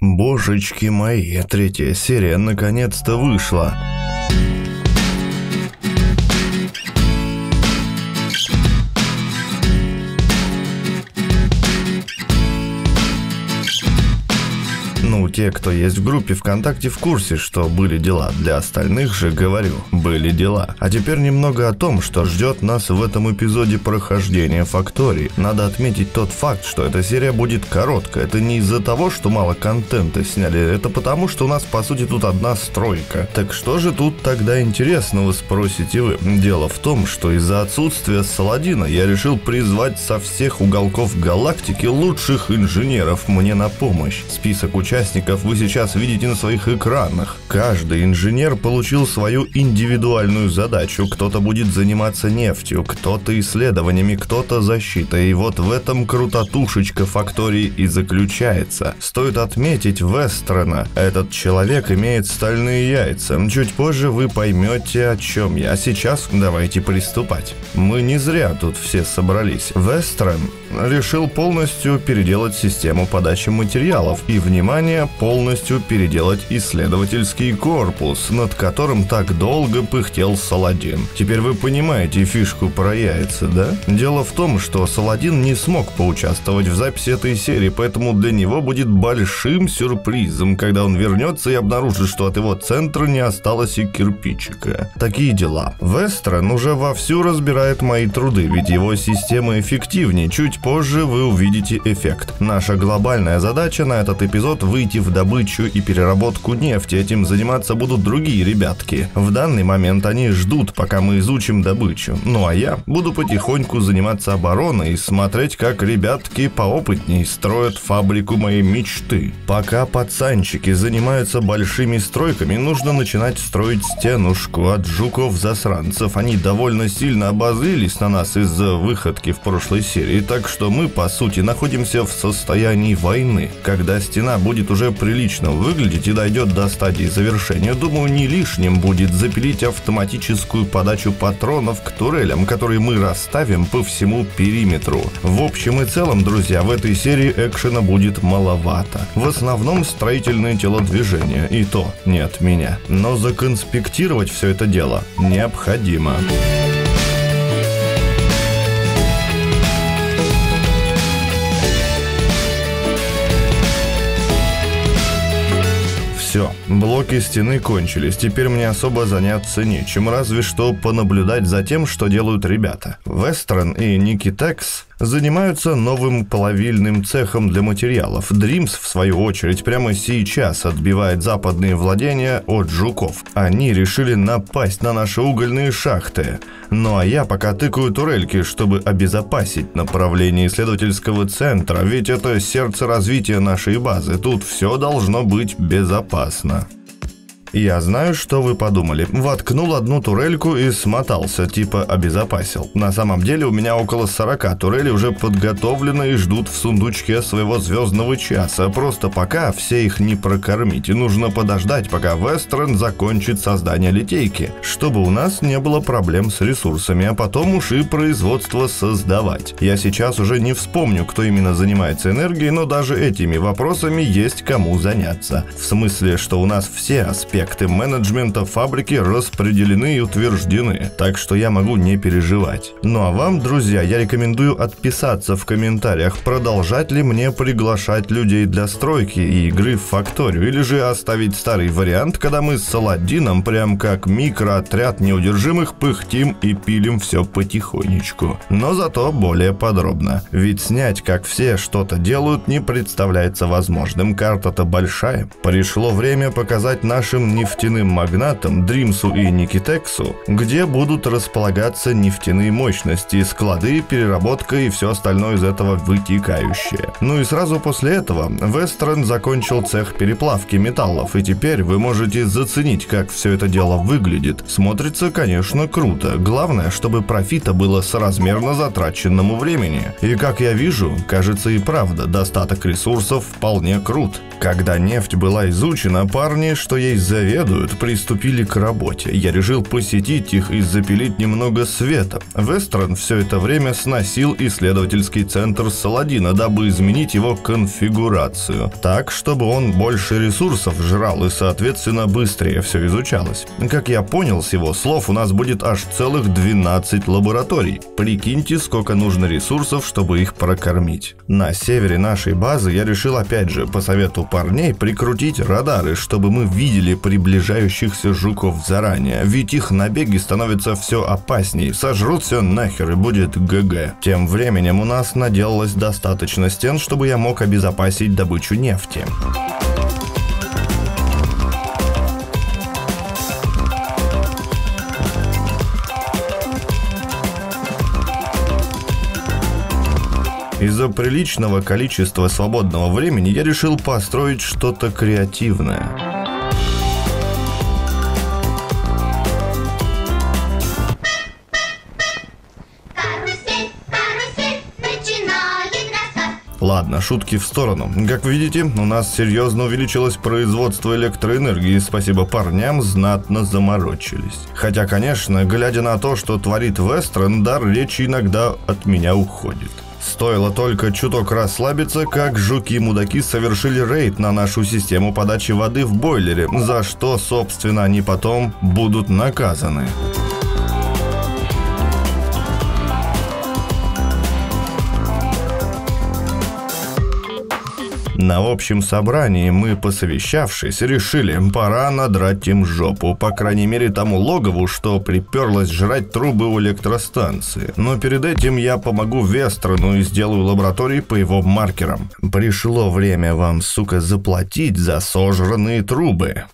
Божечки мои, третья серия наконец-то вышла. Ну, те, кто есть в группе ВКонтакте, в курсе, что были дела. Для остальных же говорю, были дела. А теперь немного о том, что ждет нас в этом эпизоде прохождения Фактории. Надо отметить тот факт, что эта серия будет короткая. Это не из-за того, что мало контента сняли, это потому, что у нас, по сути, тут одна стройка. Так что же тут тогда интересного, спросите вы? Дело в том, что из-за отсутствия Саладина я решил призвать со всех уголков галактики лучших инженеров мне на помощь. Список участников вы сейчас видите на своих экранах. Каждый инженер получил свою индивидуальную задачу. Кто-то будет заниматься нефтью, кто-то исследованиями, кто-то защитой. И вот в этом крутотушечка Фактории и заключается. Стоит отметить Вестерна. Этот человек имеет стальные яйца. Чуть позже вы поймете, о чем я. А сейчас давайте приступать. Мы не зря тут все собрались. Вестерн решил полностью переделать систему подачи материалов и, внимание, полностью переделать исследовательский корпус, над которым так долго пыхтел Саладин. Теперь вы понимаете фишку про яйца, да? Дело в том, что Саладин не смог поучаствовать в записи этой серии, поэтому для него будет большим сюрпризом, когда он вернется и обнаружит, что от его центра не осталось и кирпичика. Такие дела. Вестерн уже вовсю разбирает мои труды, ведь его система эффективнее. Чуть позже вы увидите эффект. Наша глобальная задача на этот эпизод — выйти в добычу и переработку нефти. Этим заниматься будут другие ребятки. В данный момент они ждут, пока мы изучим добычу. Ну а я буду потихоньку заниматься обороной и смотреть, как ребятки поопытней строят фабрику моей мечты. Пока пацанчики занимаются большими стройками, нужно начинать строить стенушку от жуков-засранцев. Они довольно сильно обозлились на нас из-за выходки в прошлой серии, так что мы, по сути, находимся в состоянии войны. Когда стена будет уже прилично выглядеть и дойдет до стадии завершения, думаю, не лишним будет запилить автоматическую подачу патронов к турелям, которые мы расставим по всему периметру. В общем и целом, друзья, в этой серии экшена будет маловато. В основном строительные телодвижения, и то не от меня. Но законспектировать все это дело необходимо. Все, блоки стены кончились, теперь мне особо заняться нечем, разве что понаблюдать за тем, что делают ребята. Вестерн и Никитекс занимаются новым плавильным цехом для материалов. Дримс, в свою очередь, прямо сейчас отбивает западные владения от жуков. Они решили напасть на наши угольные шахты. Ну а я пока тыкаю турельки, чтобы обезопасить направление исследовательского центра, ведь это сердце развития нашей базы. Тут все должно быть безопасно. Я знаю, что вы подумали. Воткнул одну турельку и смотался, типа обезопасил. На самом деле у меня около 40 турелей уже подготовлены и ждут в сундучке своего звездного часа. Просто пока все их не прокормить. И нужно подождать, пока Вестерн закончит создание литейки, чтобы у нас не было проблем с ресурсами, а потом уж и производство создавать. Я сейчас уже не вспомню, кто именно занимается энергией, но даже этими вопросами есть кому заняться. В смысле, что у нас все аспекты менеджмента фабрики распределены и утверждены, так что я могу не переживать. Ну а вам, друзья, я рекомендую отписаться в комментариях, продолжать ли мне приглашать людей для стройки и игры в Факторию, или же оставить старый вариант, когда мы с Саладином прям как микроотряд неудержимых пыхтим и пилим все потихонечку. Но зато более подробно. Ведь снять, как все что-то делают, не представляется возможным. Карта-то большая. Пришло время показать нашим нефтяным магнатам Дримсу и Никитексу, где будут располагаться нефтяные мощности, склады, переработка и все остальное из этого вытекающее. Ну и сразу после этого Вестерн закончил цех переплавки металлов, и теперь вы можете заценить, как все это дело выглядит. Смотрится, конечно, круто. Главное, чтобы профита было соразмерно затраченному времени. И как я вижу, кажется и правда, достаток ресурсов вполне крут. Когда нефть была изучена, парни, что ей заведуют, приступили к работе. Я решил посетить их и запилить немного света. Вестерн все это время сносил исследовательский центр Саладина, дабы изменить его конфигурацию. Так, чтобы он больше ресурсов жрал и, соответственно, быстрее все изучалось. Как я понял с его слов, у нас будет аж целых 12 лабораторий. Прикиньте, сколько нужно ресурсов, чтобы их прокормить. На севере нашей базы я решил опять же, по совету парней, прикрутить радары, чтобы мы видели приближающихся жуков заранее, ведь их набеги становятся все опасней, сожрут все нахер и будет ГГ. Тем временем у нас наделалось достаточно стен, чтобы я мог обезопасить добычу нефти. Из-за приличного количества свободного времени я решил построить что-то креативное. Ладно, шутки в сторону. Как видите, у нас серьезно увеличилось производство электроэнергии. Спасибо парням, знатно заморочились. Хотя, конечно, глядя на то, что творит Вестерн, дар речи иногда от меня уходит. Стоило только чуток расслабиться, как жуки-мудаки совершили рейд на нашу систему подачи воды в бойлере, за что, собственно, они потом будут наказаны. На общем собрании мы, посовещавшись, решили, пора надрать им жопу, по крайней мере тому логову, что приперлось жрать трубы у электростанции. Но перед этим я помогу Вестерну и сделаю лаборатории по его маркерам. Пришло время вам, сука, заплатить за сожранные трубы.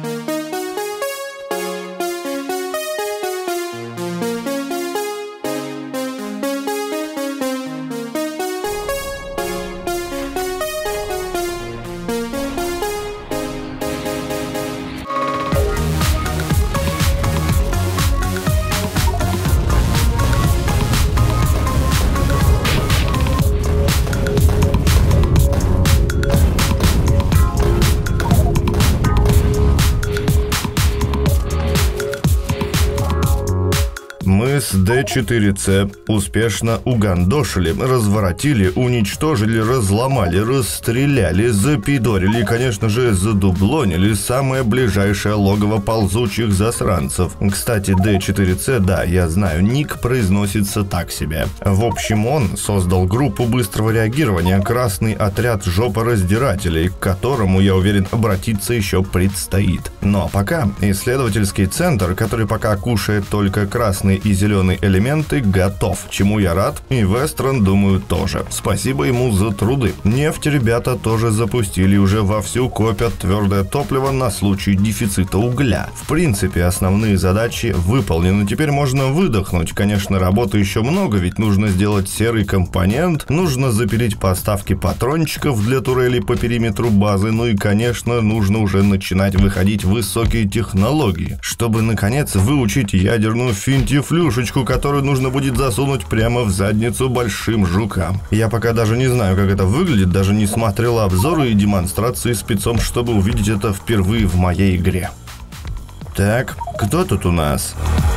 Мы с Д4С успешно угандошили, разворотили, уничтожили, разломали, расстреляли, запидорили и, конечно же, задублонили самое ближайшее логово ползучих засранцев. Кстати, Д4С, да, я знаю, ник произносится так себе. В общем, он создал группу быстрого реагирования «Красный отряд жопораздирателей», к которому, я уверен, обратиться еще предстоит. Ну а пока исследовательский центр, который пока кушает только красные и зеленые элементы, готов, чему я рад, и Вестерн, думаю, тоже. Спасибо ему за труды. Нефть ребята тоже запустили, уже вовсю копят твердое топливо на случай дефицита угля. В принципе, основные задачи выполнены, теперь можно выдохнуть. Конечно, работы еще много, ведь нужно сделать серый компонент, нужно запилить поставки патрончиков для турелей по периметру базы, ну и, конечно, нужно уже начинать выходить в высокие технологии, чтобы, наконец, выучить ядерную финтифлюшечку, которую нужно будет засунуть прямо в задницу большим жукам. Я пока даже не знаю, как это выглядит, даже не смотрел обзоры и демонстрации спецом, чтобы увидеть это впервые в моей игре. Так, кто тут у нас?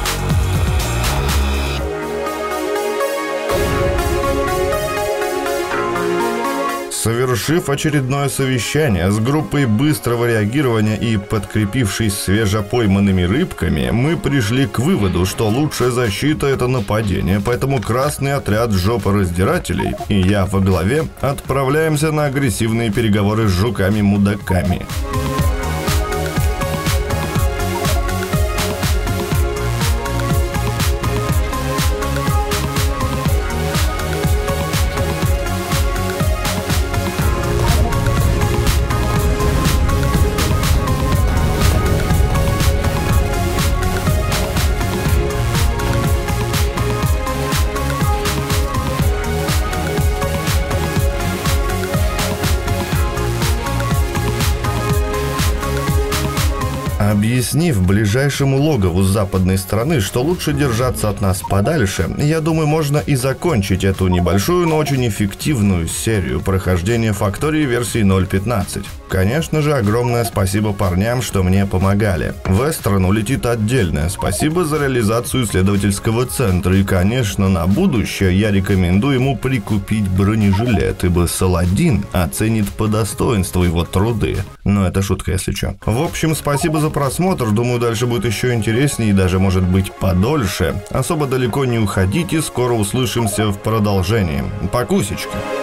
Совершив очередное совещание с группой быстрого реагирования и подкрепившись свежепойманными рыбками, мы пришли к выводу, что лучшая защита – это нападение, поэтому красный отряд жопораздирателей и я во главе отправляемся на агрессивные переговоры с жуками-мудаками. Объяснив ближайшему логову с западной стороны, что лучше держаться от нас подальше, я думаю, можно и закончить эту небольшую, но очень эффективную серию прохождения Фактории версии 0.15. Конечно же, огромное спасибо парням, что мне помогали. Вестерну летит отдельное спасибо за реализацию исследовательского центра. И, конечно, на будущее я рекомендую ему прикупить бронежилет, ибо Саладин оценит по достоинству его труды. Но это шутка, если что. В общем, спасибо за просмотр. Думаю, дальше будет еще интереснее и даже, может быть, подольше. Особо далеко не уходите, скоро услышимся в продолжении. Покусечки.